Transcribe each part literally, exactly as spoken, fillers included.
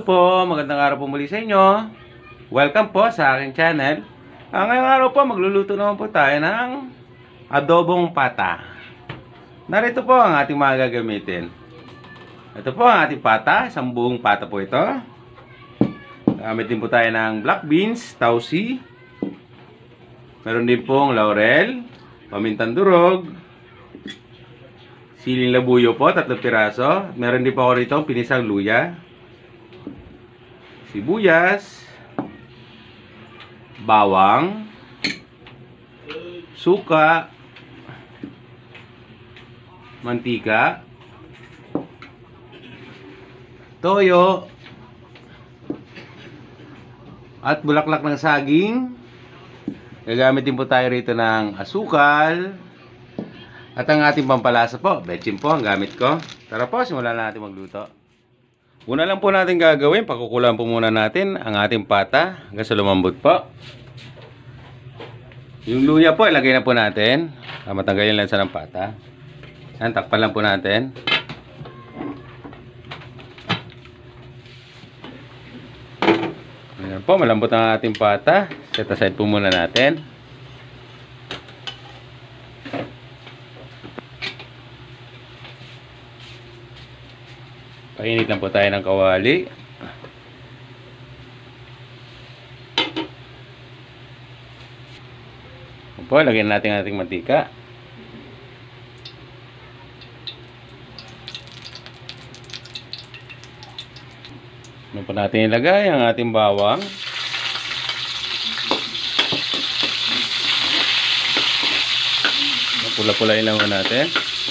Hello po, magandang araw po muli sa inyo. Welcome po sa aking channel. Ah, ngayong araw po, magluluto naman po tayo ng adobong pata. Narito po ang ating mga gagamitin. Ito po ang ating pata, isang buong pata po ito. Gamit din po tayo ng black beans, tausi. Meron din pong laurel, pamintang durog, siling labuyo po, tatlong piraso. Meron din po ako rito pinisang luya, sibuyas, bawang, suka, mantika, toyo, at bulaklak ng saging. Gagamit din po tayo rito ng asukal. At ang ating pampalasa po, betchin po ang gamit ko. Tara po, simulan na natin magluto. Una lang po natin gagawin, pakukulaan po muna natin ang ating pata hanggang sa lumambot po. Yung luya po, ilagay na po natin. Matanggalin lang sa ng pata. Yan, takpan lang po natin. Ayan po, malambot ang ating pata. Set aside po muna natin. Painit lang po tayo ng kawali. Po, lagyan natin ang ating mantika. Ano po natin ilagay ang ating bawang. Pula-pulain lang po natin.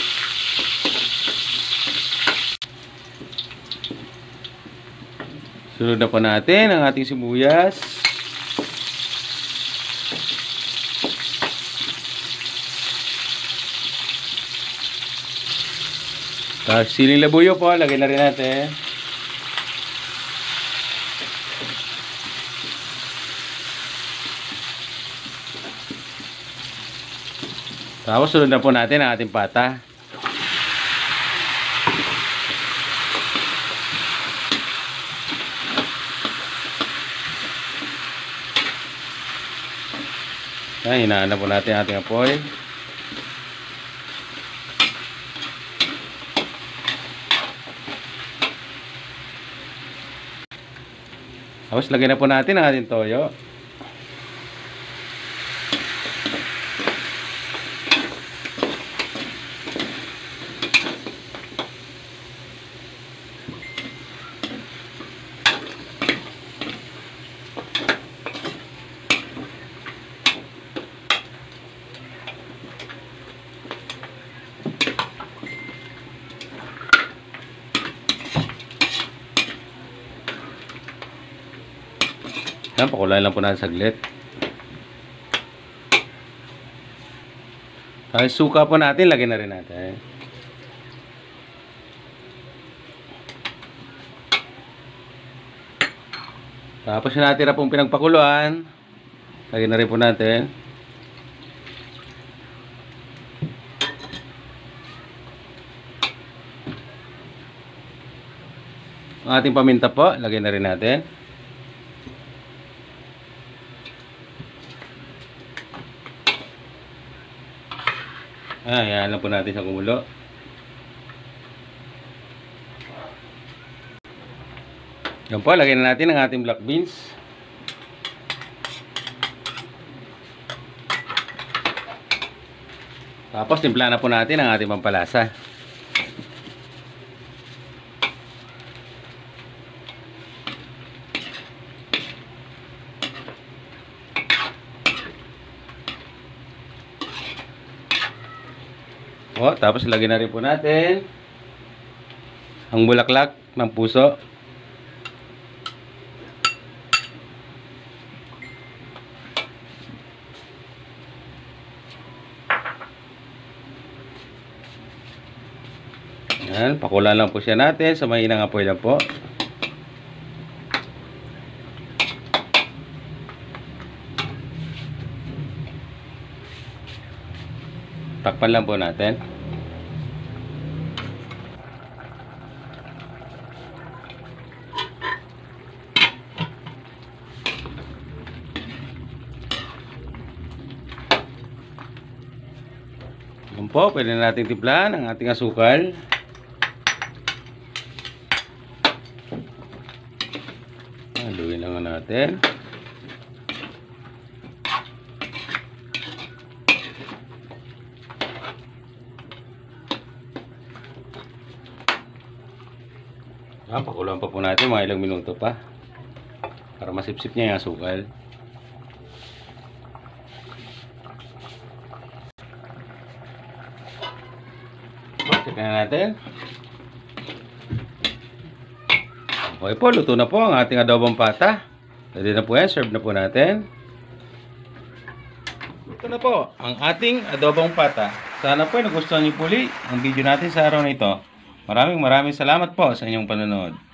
Sunod na po natin ang ating sibuyas. Tapos siling labuyo po, lagay na rin natin. Tapos sunod na po natin ang ating pata. Yan, hinaan na po natin ang ating apoy. Tapos lagyan na po natin ang ating toyo. Yan, pakulayan lang po natin saglit. Tapos suka po natin, lagyan na rin natin. Tapos yung natira pong pinagpakuluan, lagyan na rin po natin. Ang ating paminta po, lagyan na rin natin. Ah, yan lang po natin sa kumulo. Yan po, lagyan na natin ang ating black beans. Tapos, timpla na po natin ang ating pampalasa. O, tapos lagyan na rin po natin ang bulaklak ng puso. Yan, pakulan lang po siya natin sa mainang apoy lang po. Takpan lang po natin. po, pwede na natin timplahan ang ating asukal. Haluin lang natin. Ah, pakulang pa po natin mga ilang minuto pa para masipsip niya yung asukal. Check na natin. Okay po, luto na po ang ating adobong pata. Pwede na po yan, serve na po natin. Luto na po ang ating adobong pata. Sana po nagustuhan niyo po ulit ang video natin sa araw na ito. Maraming maraming salamat po sa inyong panonood.